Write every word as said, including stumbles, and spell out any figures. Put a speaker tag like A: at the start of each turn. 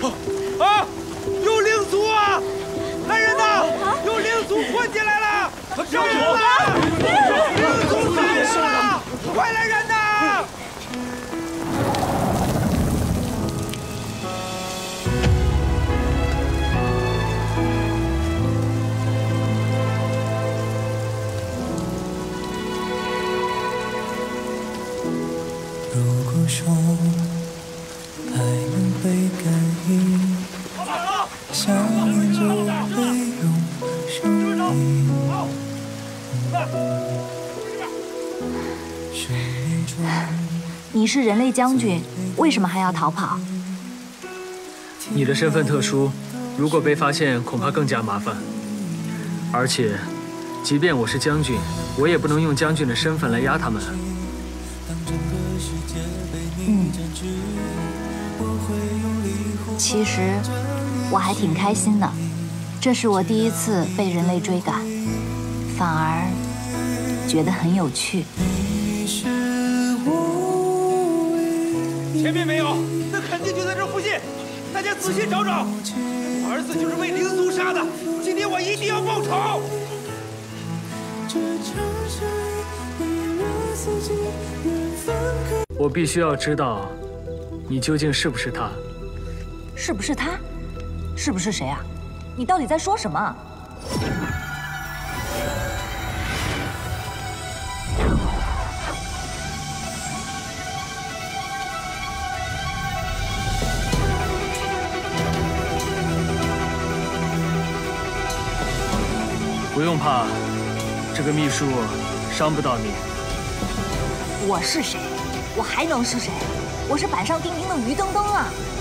A: 啊！有灵族啊！来人呐！有灵族混进来了！杀人了！灵族杀人了！快来人呐！
B: 如果说爱能被感应，想念就会用生命。生命中，
C: 你是人类将军，为什么还要逃跑？
D: 你的身份特殊，如果被发现，恐怕更加麻烦。而且，即便我是将军，我也不能用将军的身份来压他们。
C: 嗯，其实我还挺开心的，这是我第一次被人类追赶，反而觉得很有趣。
A: 前面没有，那肯定就在这附近，大家仔细找找。我儿子就是被灵族杀的，今天我一定要报仇。
D: 我必须要知道，你究竟是不是他？
C: 是不是他？是不是谁啊？你到底在说什么？
D: 不用怕，这个秘术伤不到你。
C: 我是谁？我还能是谁？我是板上钉钉的于登登啊！